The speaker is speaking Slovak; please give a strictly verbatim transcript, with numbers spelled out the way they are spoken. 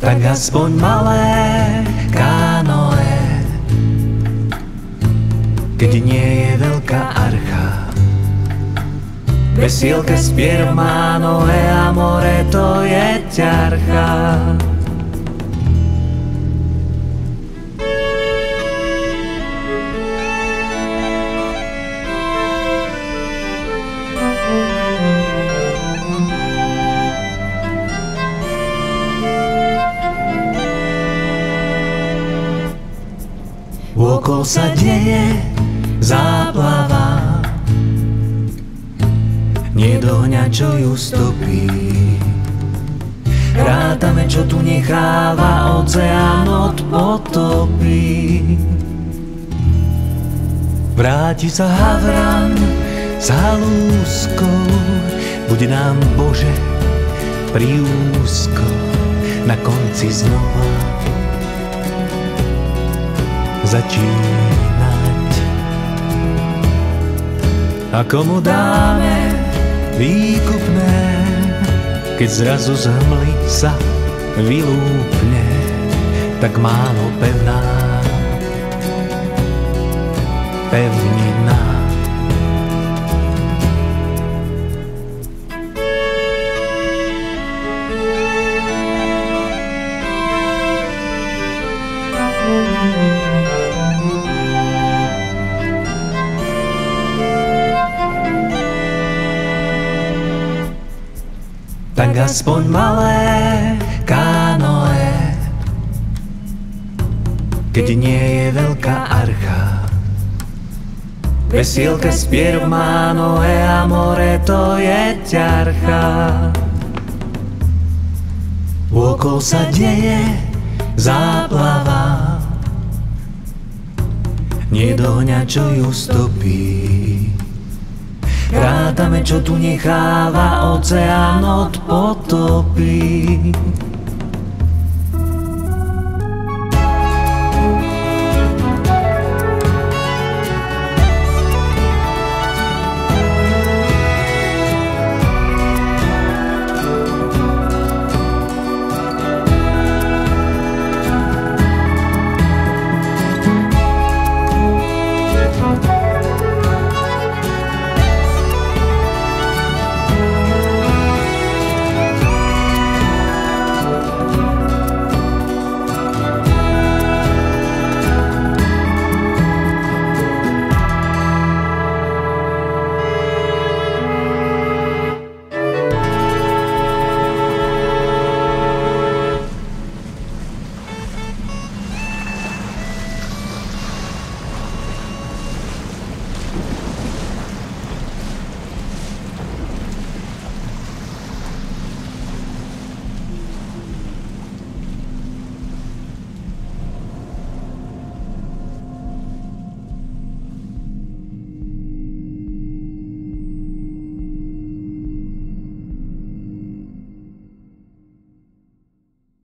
tak aspoň malé kánoe, keď nie je veľká archa. Besielka spier má nohe a more to je ťarcha. Okolo sa deje záplava, nedohňa, čo ju stopí. Rátame, čo tu necháva oceán od potopy. Vráti sa havran s halúskou, bude nám, Bože, priúzko na konci znova začínať. A komu dáme výkupné, keď zrazu z hmly sa vylúpne tak málo pevná pevnina. Tak aspoň malé kánoe, keď nie je veľká archa. Besielka spier má nohe a more to je ťarcha. Okolo sa deje záplava, nedohňa, čo ju stopí. Rátame, čo tu necháva oceán od potopy.